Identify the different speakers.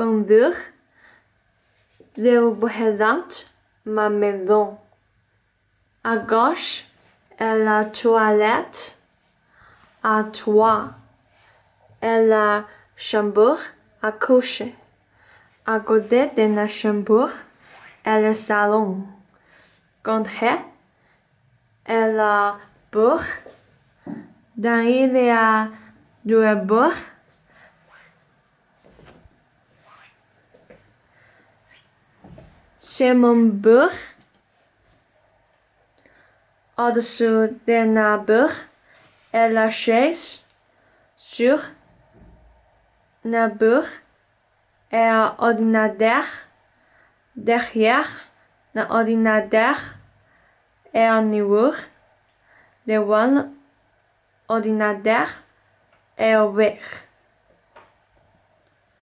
Speaker 1: Pendant devant ma maison. À gauche est la toilette. À droite est la chambre à coucher. À côté de la chambre est le salon. Contre est la porte. Dans il y a deux portes. C'est mon beurre. Au-dessous de la porte est la chaise. Sur la porte est un ordinateur. Derrière l'ordinateur est un mur. Devant l'ordinateur est un verre.